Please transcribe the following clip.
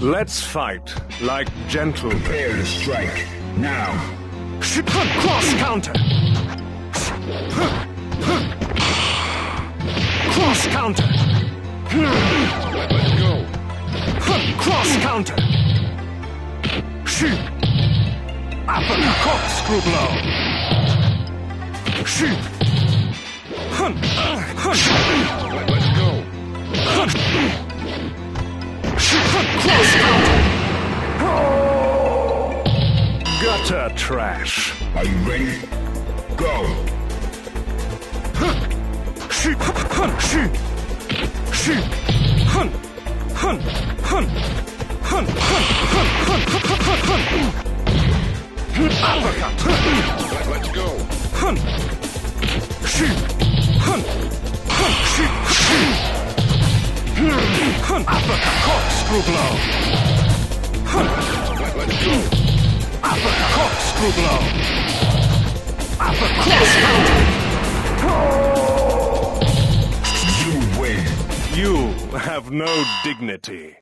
Let's fight like gentlemen. Prepare to strike. Now. Cross counter. Cross counter. Let's go. Cross counter. Uppercut corkscrew blow. Let's go. Cross counter. Gutter trash. Are you ready? Go. Uppercut. Let's go. Uppercut corkscrew blow. Let's go. Uppercut corkscrew blow. Uppercut cross counter. You win. You have no dignity.